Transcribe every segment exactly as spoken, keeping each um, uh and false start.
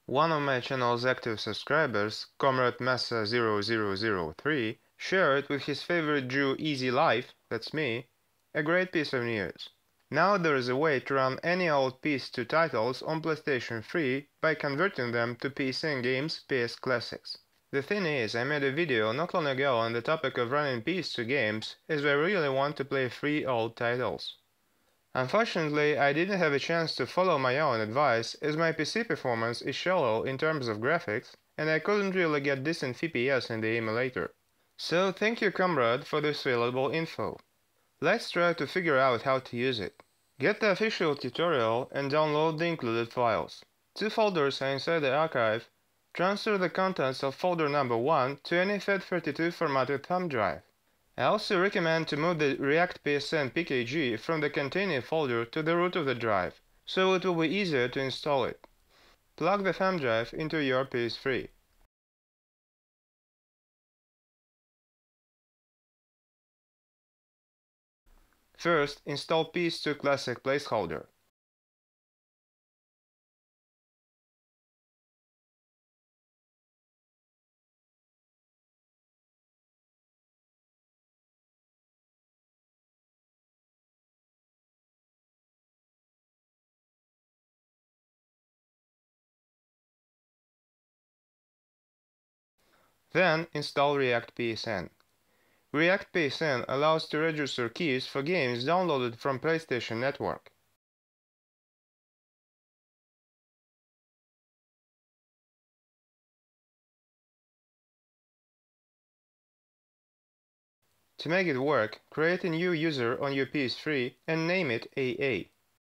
One of my channel's active subscribers, Comrade Massa zero zero zero three, shared with his favorite Jew izzylaif, that's me, a great piece of news. Now there is a way to run any old P S two titles on PlayStation three by converting them to P S N games P S Classics. The thing is, I made a video not long ago on the topic of running P S two games, as I really want to play three old titles. Unfortunately, I didn't have a chance to follow my own advice, as my P C performance is shallow in terms of graphics, and I couldn't really get decent F P S in the emulator. So thank you, comrade, for this valuable info. Let's try to figure out how to use it. Get the official tutorial and download the included files. Two folders are inside the archive. Transfer the contents of folder number one to any F A T thirty-two formatted thumb drive. I also recommend to move the React P S N P K G from the containing folder to the root of the drive, so it will be easier to install it. Plug the thumb drive into your P S three. First, install P S two Classic Placeholder. Then, install React P S N. React P S N allows to register keys for games downloaded from PlayStation Network. To make it work, create a new user on your P S three and name it A A.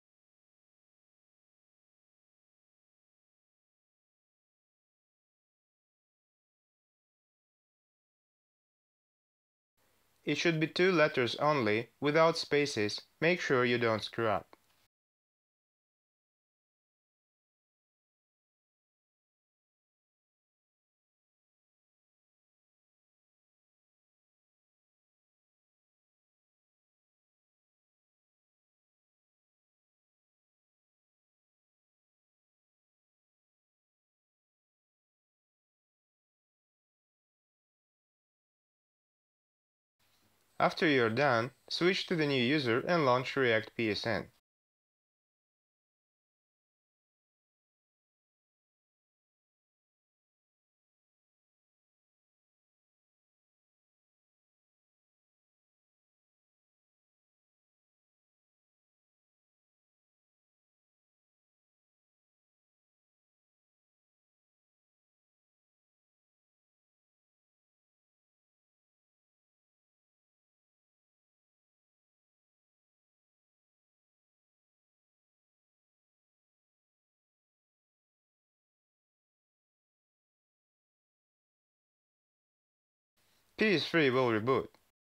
It should be two letters only, without spaces. Make sure you don't screw up. After you're done, switch to the new user and launch React P S N. P S three will reboot.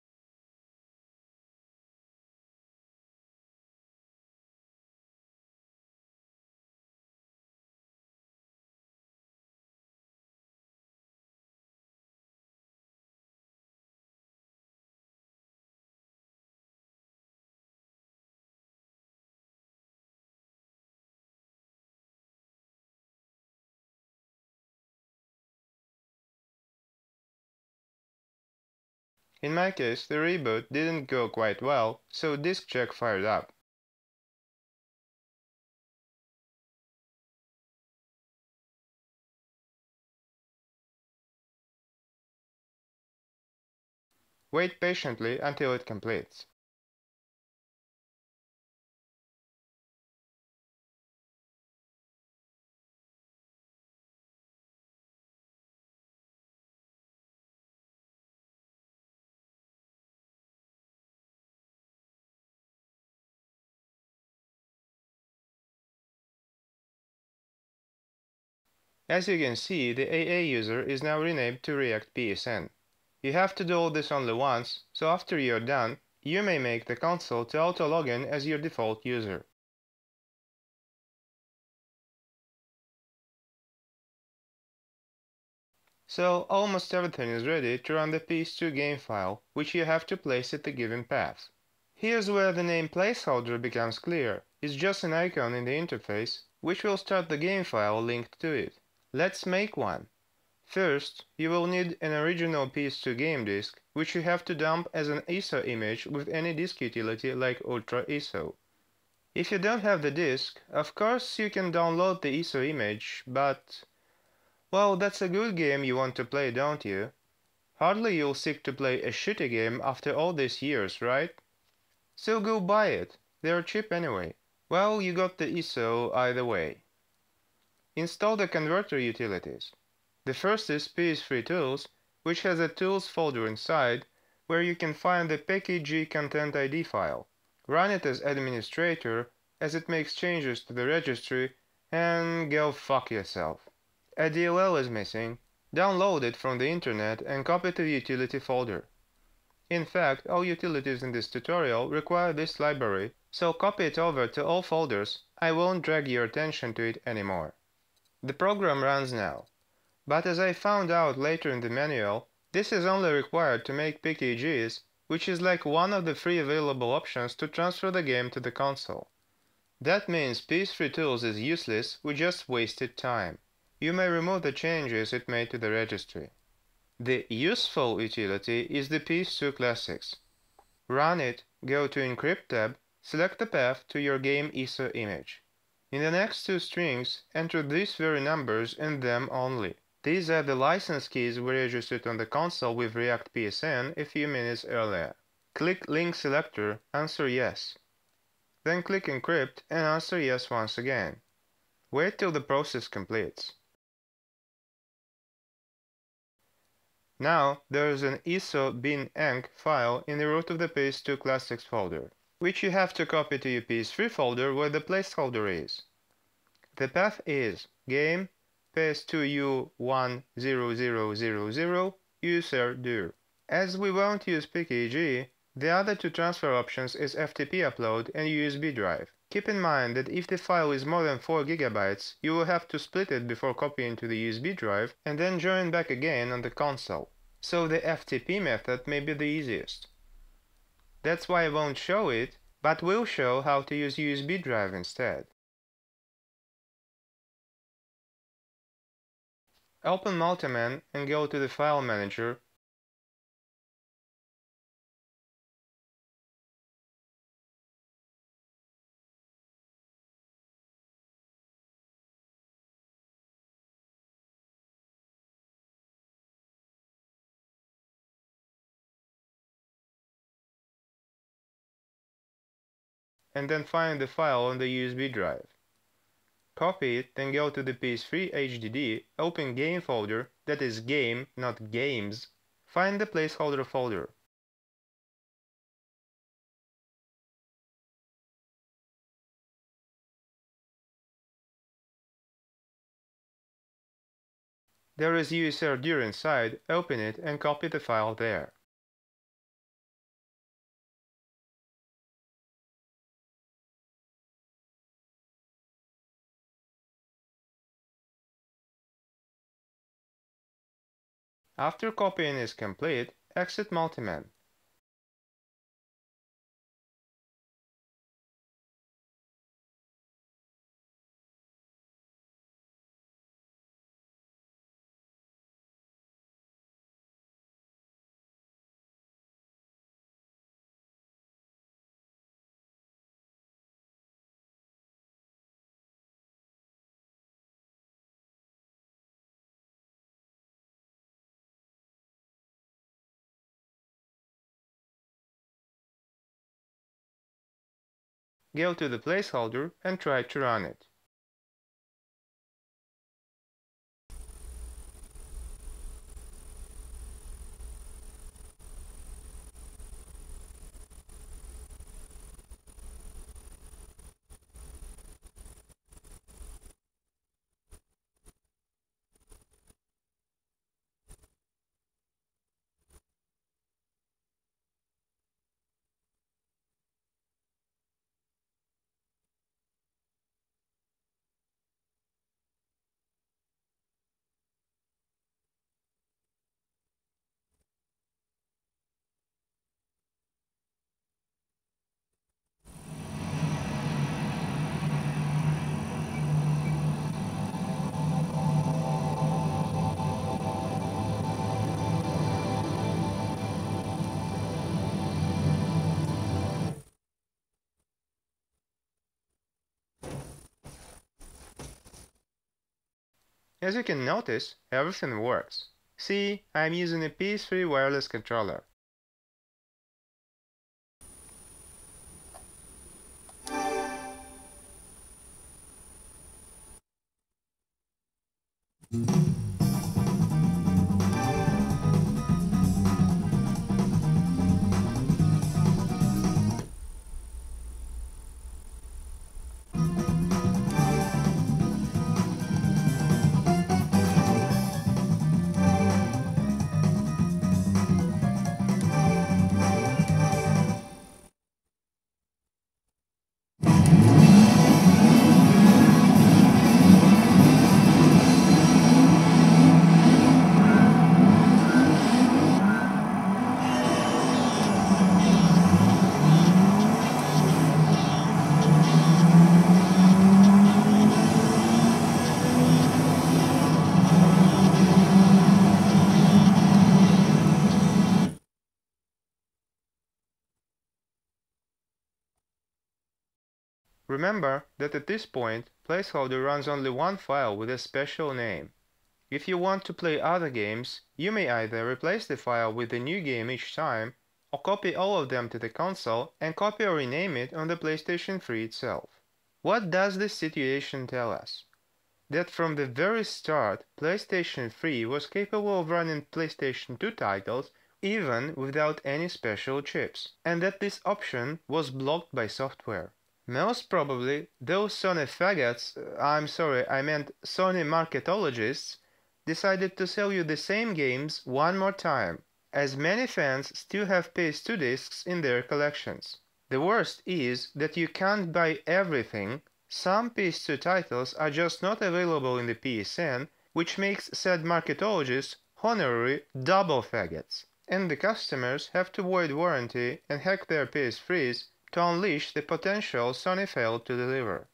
In my case, the reboot didn't go quite well, so disk check fired up. Wait patiently until it completes. As you can see, the A A user is now renamed to React P S N. You have to do all this only once, so after you're done, you may make the console to auto-login as your default user. So almost everything is ready to run the P S two game file, which you have to place at the given path. Here's where the name placeholder becomes clear. It's just an icon in the interface, which will start the game file linked to it. Let's make one. First, you will need an original P S two game disk, which you have to dump as an I S O image with any disk utility like Ultra I S O. If you don't have the disk, of course you can download the I S O image, but... well, that's a good game you want to play, don't you? Hardly you'll seek to play a shitty game after all these years, right? So go buy it, they're cheap anyway. Well, you got the I S O either way. Install the converter utilities. The first is P S three Tools, which has a Tools folder inside, where you can find the pkg content I D file. Run it as administrator, as it makes changes to the registry, and go fuck yourself. A D L L is missing. Download it from the internet and copy it to the utility folder. In fact, all utilities in this tutorial require this library, so copy it over to all folders. I won't drag your attention to it anymore. The program runs now, but as I found out later in the manual, this is only required to make P K Gs, which is like one of the free available options to transfer the game to the console. That means P S three Tools is useless, we just wasted time. You may remove the changes it made to the registry. The useful utility is the P S two Classics. Run it, go to Encrypt tab, select the path to your game I S O image. In the next two strings, enter these very numbers and them only. These are the license keys we registered on the console with React P S N a few minutes earlier. Click Link Selector, answer yes. Then click Encrypt and answer yes once again. Wait till the process completes. Now, there is an iso.bin.enc file in the root of the P S two Classics folder, which you have to copy to your P S three folder where the placeholder is. The path is game P S two U one zero zero zero zero user dir. As we won't use P K G, the other two transfer options is F T P upload and U S B drive. Keep in mind that if the file is more than four gigabytes, you will have to split it before copying to the U S B drive and then join back again on the console. So the F T P method may be the easiest. That's why I won't show it, but will show how to use U S B drive instead. Open Multiman and go to the File Manager. And then find the file on the U S B drive. Copy it, then go to the P S three H D D, open Game folder, that is Game, not Games. Find the placeholder folder. There is U S R dir inside, open it and copy the file there. After copying is complete, exit Multiman. Go to the placeholder and try to run it. As you can notice, everything works. See, I'm using a P S three wireless controller. Remember that at this point, placeholder runs only one file with a special name. If you want to play other games, you may either replace the file with a new game each time, or copy all of them to the console and copy or rename it on the PlayStation three itself. What does this situation tell us? That from the very start, PlayStation three was capable of running PlayStation two titles even without any special chips, and that this option was blocked by software. Most probably, those Sony faggots, I'm sorry, I meant Sony marketologists, decided to sell you the same games one more time, as many fans still have P S two discs in their collections. The worst is that you can't buy everything. Some P S two titles are just not available in the P S N, which makes said marketologists honorary double faggots, and the customers have to void warranty and hack their P S threes to unleash the potential Sony failed to deliver.